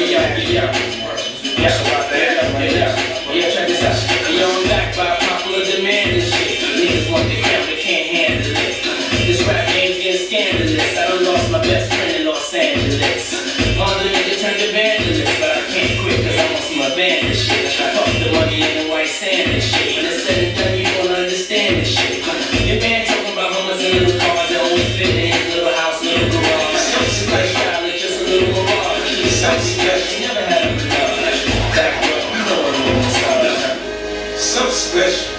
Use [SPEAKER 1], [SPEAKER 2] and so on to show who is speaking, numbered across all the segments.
[SPEAKER 1] Check this out. Yo, I'm back by popular demand and shit. Niggas want their family, can't handle it. This rap game's getting scandalous. I done lost my best friend in Los Angeles. All the niggas turned evangelist, but I can't quit cause I want some abandoned shit. Fuck the money and the white sand and shit. When it's said and done, you won't understand this shit. Your man talking about homeless and little cars that only fit in his little house, little garage. Some lifestyle is just a little mirage. You never had a mirage. Back row, you know what I'm saying.
[SPEAKER 2] Something special.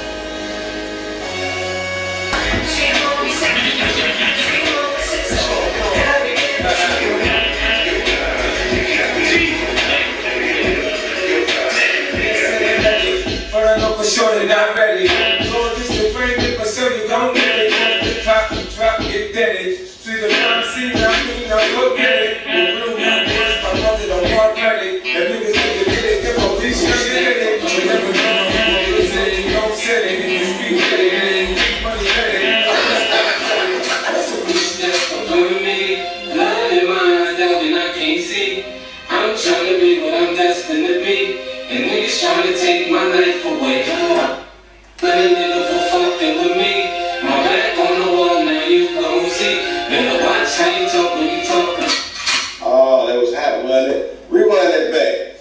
[SPEAKER 3] But I know for sure that I'm ready. Lord, this the brain with myself, you gon' get it. Drop, get dead. See the crime scene, I'm looking, I'm looking at it. The real one is my brother, don't want credit. That niggas think they get it, get police, you get it. Remember, you said it, you don't say it. You speak it, money headed.
[SPEAKER 1] That's a bitch that's fucking with me. Lying in my eyes, doubt and I can't see. I'm trying to be what I'm destined to be. And niggas trying to take my life away. But a nigga for fucking with me. My back on the wall, now you gon' see. Better watch how you talk when you talk.
[SPEAKER 2] Oh, that was hot, wasn't it? Rewind that back.